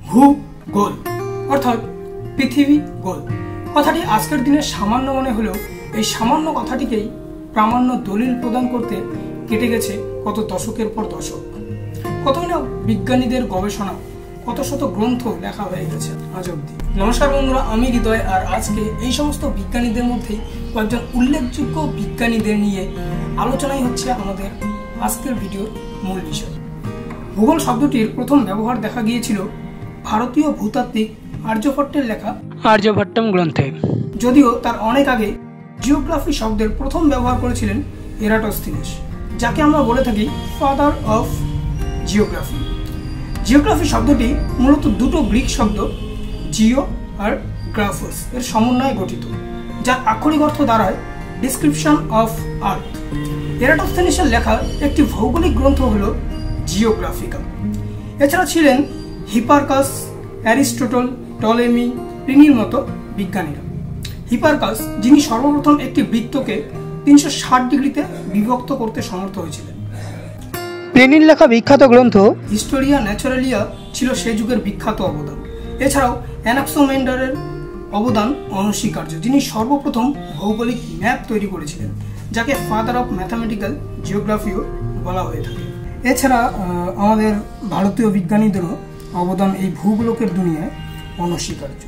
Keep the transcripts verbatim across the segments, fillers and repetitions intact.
ভূগোল অর্থাৎ পৃথিবী গোল। কথাটি আজকের দিনে সামান্য মনে হলেও এই সামান্য কথাটিকেই প্রামাণ্য দলিল প্রদান করতে কেটে গেছে কত দশকের পর দশক। কতই না বিজ্ঞানীদের গবেষণা, কত শত গ্রন্থ লেখা হয়ে গেছে আজ অব্দি। নমস্কার বন্ধুরা, আমি হৃদয়, আর আজকে এই সমস্ত বিজ্ঞানীদের মধ্যেই কয়েকজন উল্লেখযোগ্য বিজ্ঞানীদের নিয়ে আলোচনাই হচ্ছে আমাদের আজকের ভিডিওর মূল বিষয়। ভূগোল শব্দটির প্রথম ব্যবহার দেখা গিয়েছিল ভারতীয় ভূতাত্ত্বিক আর্যভট্টের লেখা আর্যভট্টম গ্রন্থে, যদিও তার অনেক আগে জিওগ্রাফি শব্দের প্রথম ব্যবহার করেছিলেন এরাটোস্থিনিস, যাকে আমরা বলে থাকি ফাদার অফ জিওগ্রাফি। জিওগ্রাফি শব্দটি মূলত দুটো গ্রিক শব্দ জিও আর গ্রাফোস এর সমন্বয়ে গঠিত, যার আক্ষরিক অর্থ দাঁড়ায় ডিসক্রিপশন অফ আর্থ। এরাটোস্থিনিসের লেখা একটি ভৌগোলিক গ্রন্থ হল জিওগ্রাফিকা। এছাড়া ছিলেন হিপারকাস, অ্যারিস্টাটল, পটলেমি, প্লিনির মতো বিজ্ঞানীরা। হিপারকাস, যিনি সর্বপ্রথম একটি বৃত্তকে তিনশো ষাট ডিগ্রিতে বিভক্ত করতে সমর্থ হয়েছিলেন। প্লিনির লেখা বিখ্যাত গ্রন্থ হিস্টোরিয়া ন্যাচারালিয়া ছিল সে যুগের বিখ্যাত অবদান। এছাড়াও অ্যানাক্সিমেন্ডারের অবদান অনস্বীকার্য, যিনি সর্বপ্রথম ভৌগোলিক ম্যাপ তৈরি করেছিলেন, যাকে ফাদার অফ ম্যাথামেটিক্যাল জিওগ্রাফিও বলা হয়ে থাকে। এছাড়া আমাদের ভারতীয় বিজ্ঞানীদেরও অবদান এই ভূগোলকের দুনিয়ায় অনস্বীকার্য।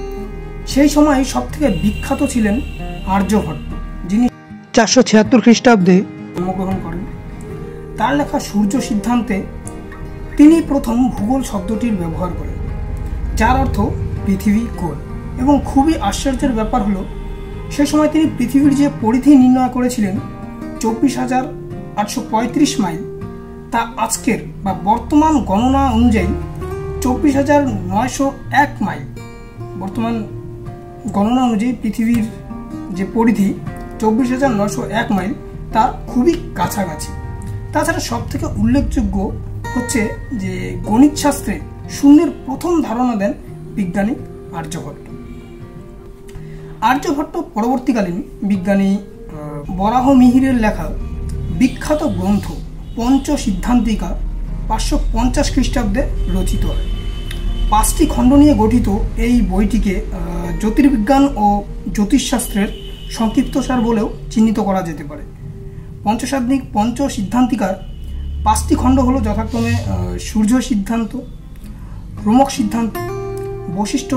সেই সময় সব থেকে বিখ্যাত ছিলেন আর্যভট্ট, যিনি চারশো ছিয়াত্তর খ্রিস্টাব্দে জন্মগ্রহণ করেন। তার লেখা সূর্য সিদ্ধান্তে তিনি প্রথম ভূগোল শব্দটির ব্যবহার করেন, যার অর্থ পৃথিবী গোল। এবং খুবই আশ্চর্যের ব্যাপার হলো, সে সময় তিনি পৃথিবীর যে পরিধি নির্ণয় করেছিলেন চব্বিশ হাজার আটশো পঁয়ত্রিশ মাইল, তা আজকের বা বর্তমান গণনা অনুযায়ী চব্বিশ হাজার নয়শো এক মাইল। বর্তমান গণনা অনুযায়ী পৃথিবীর যে পরিধি চব্বিশ হাজার নয়শো এক মাইল, তা খুবই কাছাকাছি। তাছাড়া সব থেকে উল্লেখযোগ্য হচ্ছে যে গণিত শাস্ত্রে শূন্যের প্রথম ধারণা দেন বিজ্ঞানী আর্যভট্ট। আর্যভট্ট পরবর্তীকালীন বিজ্ঞানী বরাহমিহিরের লেখা বিখ্যাত গ্রন্থ পঞ্চ সিদ্ধান্তিকা পাঁচশো পঞ্চাশ খ্রিস্টাব্দে রচিত হয়। পাঁচটি খণ্ড নিয়ে গঠিত এই বইটিকে জ্যোতির্বিজ্ঞান ও জ্যোতিষশাস্ত্রের সংক্ষিপ্তসার বলেও চিহ্নিত করা যেতে পারে। পঞ্চসাধ্নিক পঞ্চ সিদ্ধান্তিকার পাঁচটি খণ্ড হলো যথাক্রমে সূর্য সিদ্ধান্ত, রোমক সিদ্ধান্ত, বশিষ্ঠ,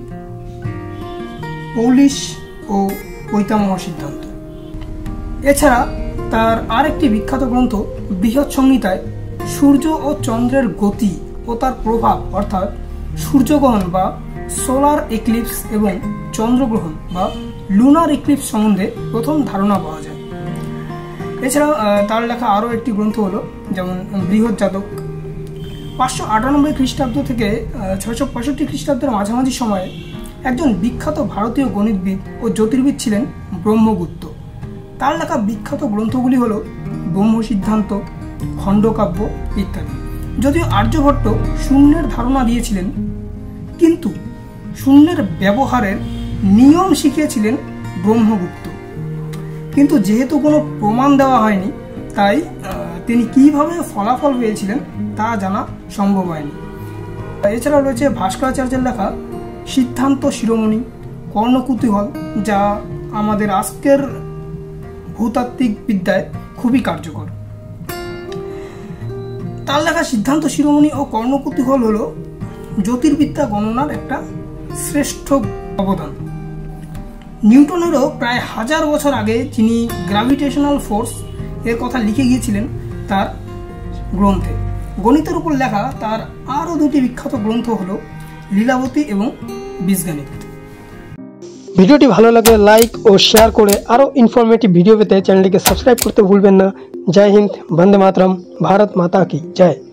পৌলিশ ও পৈতামহ সিদ্ধান্ত। এছাড়া তার আরেকটি বিখ্যাত গ্রন্থ বৃহৎ সংহিতায় সূর্য ও চন্দ্রের গতি ও তার প্রভাব, অর্থাৎ সূর্যগ্রহণ বা সোলার এক্লিপস এবং চন্দ্রগ্রহণ বা লুনার এক্লিপস সম্বন্ধে প্রথম ধারণা পাওয়া যায়। এছাড়াও তার লেখা আরও একটি গ্রন্থ হলো যেমন বৃহৎ জাতক। পাঁচশো আটানব্বই খ্রিস্টাব্দ থেকে ছয়শো পঁয়ষট্টি খ্রিস্টাব্দের মাঝামাঝি সময়ে একজন বিখ্যাত ভারতীয় গণিতবিদ ও জ্যোতির্বিদ ছিলেন ব্রহ্মগুপ্ত। তার লেখা বিখ্যাত গ্রন্থগুলি হলো ব্রহ্ম সিদ্ধান্ত, খণ্ডকাব্য ইত্যাদি। যদিও আর্যভট্ট শূন্যের ধারণা দিয়েছিলেন, কিন্তু শূন্যের ব্যবহারের নিয়ম শিখিয়েছিলেন ব্রহ্মগুপ্ত। কিন্তু যেহেতু কোনো প্রমাণ দেওয়া হয়নি, তাই তিনি কিভাবে ফলাফল পেয়েছিলেন তা জানা সম্ভব হয়নি। এছাড়া রয়েছে ভাস্করাচার্যের লেখা সিদ্ধান্ত শিরোমণি, কর্ণকুতূহল, যা আমাদের আজকের ভূতাত্ত্বিক বিদ্যায় খুবই কার্যকর। তার লেখা সিদ্ধান্ত শিরোমণি ও কর্ণকুতূহল হল জ্যোতির্বিদ্যা গণনার একটা শ্রেষ্ঠ অবদান। নিউটনেরও প্রায় হাজার বছর আগে যিনি গ্র্যাভিটেশনাল ফোর্স এর কথা লিখে গিয়েছিলেন তার গ্রন্থে। গণিতের উপর লেখা তার আরও দুটি বিখ্যাত গ্রন্থ হল লীলাবতী এবং বীজগণিত। ভিডিওটি ভালো লাগলে লাইক ও শেয়ার করে আরও ইনফরমেটিভ ভিডিও পেতে চ্যানেলটিকে সাবস্ক্রাইব করতে ভুলবেন না। জয় হিন্দ, বন্দে মাতরম, ভারত মাতা কি জয়।